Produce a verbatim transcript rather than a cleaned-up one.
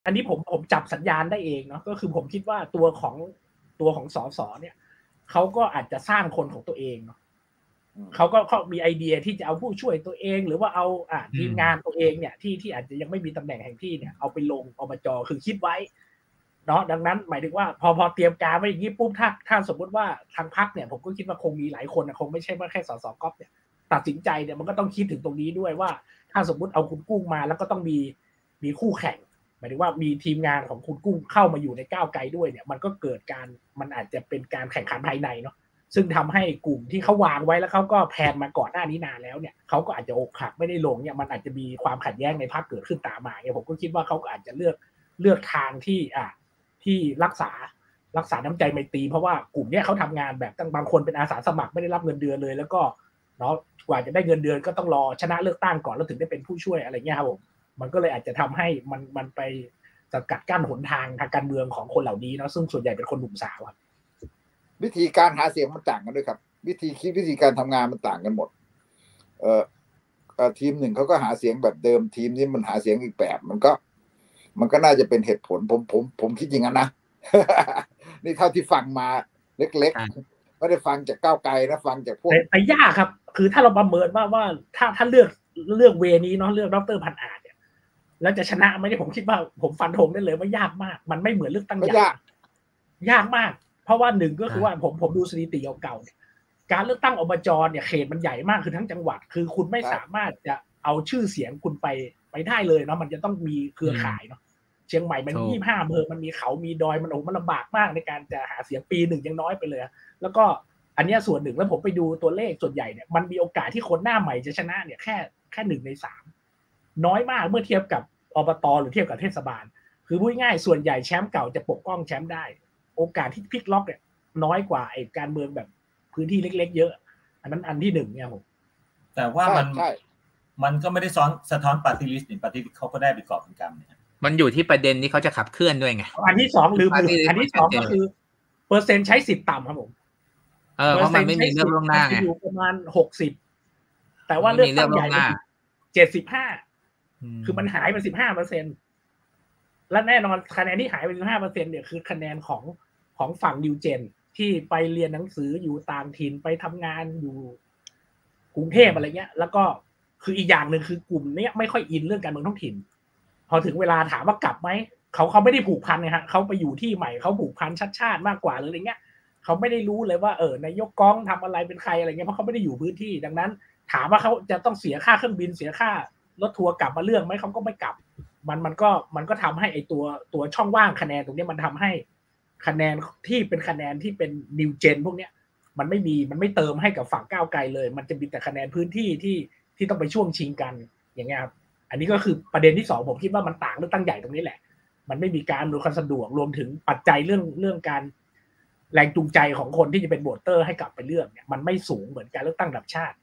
อันนี้ผมผมจับสัญญาณได้เองเนาะก็คือผมคิดว่าตัวของตัวของสสเนี่ยเขาก็อาจจะสร้างคนของตัวเองเนาะเขาก็เขามีไอเดียที่จะเอาผู้ช่วยตัวเองหรือว่าเอาอ่าทีมงานตัวเองเนี่ยที่ที่อาจจะยังไม่มีตำแหน่งแห่งที่เนี่ยเอาไปลงอบจ.คือคิดไว้เนาะดังนั้นหมายถึงว่าพอพอเตรียมการไว้อย่างนี้ปุ๊บถ้าถ้าสมมติว่าทางพรรคเนี่ยผมก็คิดว่าคงมีหลายคนคงไม่ใช่ว่าแค่สสก๊อฟเนี่ยตัดสินใจเนี่ยมันก็ต้องคิดถึงตรงนี้ด้วยว่าถ้าสมมติเอาคุณกุ้งมาแล้วก็ต้องมีมีคู่แข่งหมายถึงว่ามีทีมงานของคุณกุ้งเข้ามาอยู่ในก้าวไกลด้วยเนี่ยมันก็เกิดการมันอาจจะเป็นการแข่งขันภายในเนาะซึ่งทำให้กลุ่มที่เขาวางไว้แล้วเขาก็แพลนมาก่อนหน้านี้นานแล้วเนี่ยเขาก็อาจจะอกหักไม่ได้ลงเนี่ยมันอาจจะมีความขัดแย้งในพรรคเกิดขึ้นตามมาเนี่ยผมก็คิดว่าเขาก็อาจจะเลือกเลือกทางที่อ่าที่รักษารักษาน้ำใจไมตรีเพราะว่ากลุ่มเนี้ยเขาทำงานแบบตั้งบางคนเป็นอาสาสมัครไม่ได้รับเงินเดือนเลยแล้วก็เนาะกว่าจะได้เงินเดือนก็ต้องรอชนะเลือกตั้งก่อนแล้วถึงได้เป็นผู้ช่วยอะไรเงี้ยครับผมมันก็เลยอาจจะทำให้มันมันไปสกัดกั้นหนทางทางการเมืองของคนเหล่านี้เนาะซึ่งส่วนใหญ่เป็นคนหนุ่มสาวครับวิธีการหาเสียงมันต่างกันด้วยครับวิธีคิดวิธีการทำงานมันต่างกันหมดเอ่อเอ่อทีมหนึ่งเขาก็หาเสียงแบบเดิมทีมนี้มันหาเสียงอีกแบบมันก็มันก็น่าจะเป็นเหตุผลผมผมผมคิดอย่างนั้นนะ นี่เท่าที่ฟังมาเล็กๆไม่ได้ฟังจากก้าวไกลนะฟังจากพวกแต่ยากครับคือถ้าเราประเมินว่าว่าถ้าถ้าเลือกเลือกเวนี้เนาะเลือกดร.พันอาจเนี่ยแล้วจะชนะไหมเนี่ยผมคิดว่าผมฟันธงได้เลยว่ายากมากมันไม่เหมือนเลือกตั้งใหญ่ยากมากเพราะว่าหนึ่งก็คือว่าผมผมดูสถิติเก่าๆเนี่ยการเลือกตั้งอบจ.เนี่ยเขตมันใหญ่มากคือทั้งจังหวัดคือคุณไม่สามารถจะเอาชื่อเสียงคุณไปไปได้เลยเนาะมันจะต้องมีเครือข่ายเนาะเชียงใหม่มันยี่สิบห้าอำเภอมันมีเขามีดอยมันโอ้มันลำบากมากในการจะหาเสียงปีหนึ่งยังน้อยไปเลยแล้วก็อันนี้ส่วนหนึ่งแล้วผมไปดูตัวเลขส่วนใหญ่เนี่ยมันมีโอกาสที่คนหน้าใหม่จะชนะเนี่ยแค่แค่หนึ่งในสามน้อยมากเมื่อเทียบกับอบต.หรือเทียบกับเทศบาลคือพูดง่ายส่วนใหญ่แชมป์เก่าจะปกป้องแชมป์ได้โอกาสที่พลิกล็อกเนี่ยน้อยกว่าไอ้การเมืองแบบพื้นที่เล็กๆเยอะอันนั้นอันที่หนึ่งเนี่ยผมแต่ว่ามันมันก็ไม่ได้ซ้อนสะท้อนปาร์ตี้ลิสต์นี่ปาร์ตี้เขาก็ได้ไปกอบเป็นกรรมเนี่ยมันอยู่ที่ประเด็นที่เขาจะขับเคลื่อนด้วยไงอันที่สองลืมอันที่สองก็คือเปอร์เซ็นต์ใช้สิทธิ์ต่ำครับผมเออเพราะมันไม่มีเลือกล่วงหน้าไงอยู่ประมาณหกสิบแต่ว่าเลือกตั้งใหญ่เจ็ดสิบห้าคือมันหายไปสิบห้าเปอร์เซ็นต์และแน่นอนคะแนนที่หายไปสิบห้าเปอร์เซ็นต์เนี่ยคือคะแนนของของฝั่งนิวเจนที่ไปเรียนหนังสืออยู่ต่างถิ่นไปทำงานอยู่กรุงเทพอะไรเงี้ยแล้วก็คืออีกอย่างหนึ่งคือกลุ่มนี้ไม่ค่อยอินเรื่องการเมืองท้องถิ่นพอถึงเวลาถามว่ากลับไหมเขาเขาไม่ได้ผูกพันไงฮะเขาไปอยู่ที่ใหม่เขาผูกพันชาติชาติมากกว่าหรืออะไรเงี้ยเขาไม่ได้รู้เลยว่าเออนายกก้องทำอะไรเป็นใครอะไรเงี้ยเพราะเขาไม่ได้อยู่พื้นที่ดังนั้นถามว่าเขาจะต้องเสียค่าเครื่องบินเสียค่ารถทัวร์กลับมาเรื่องไหมเขาก็ไม่กลับมันมันก็มันก็ทำให้ไอตัวตัวช่องว่างคะแนนตรงนี้มันทำให้คะแนนที่เป็นคะแนนที่เป็นนิวเจนพวกเนี้ยมันไม่มีมันไม่เติมให้กับฝั่งก้าวไกลเลยมันจะมีแต่คะแนนพื้นที่ที่ที่ต้องไปช่วงชิงกันอย่างเงี้ยครับอันนี้ก็คือประเด็นที่สองผมคิดว่ามันต่างเรื่องตั้งใหญ่ตรงนี้แหละมันไม่มีการอำนวยความสะดวกรวมถึงปัจจัยเรื่องเรื่องการแรงจูงใจของคนที่จะเป็นโหวตเตอร์ให้กลับไปเลือกเนี่ยมันไม่สูงเหมือนการเลือกตั้งระดับชาติ